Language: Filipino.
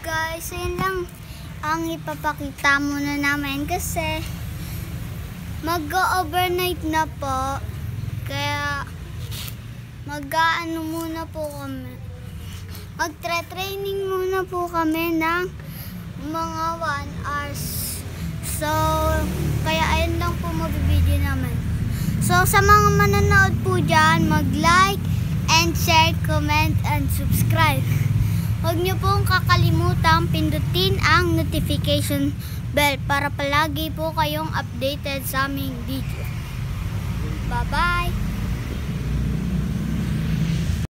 guys, ayun lang ang ipapakita muna namin kasi mag-overnight na po. Kaya mag-aano muna po kami. Magtre-training muna po kami ng mga 1 hours. So, kaya ayun lang po mabibideo namin. So, sa mga manonood po dyan, mag-like and share, comment, and subscribe. Huwag niyo pong kakalimutan pindutin ang notification bell para palagi po kayong updated sa aming video. Bye-bye!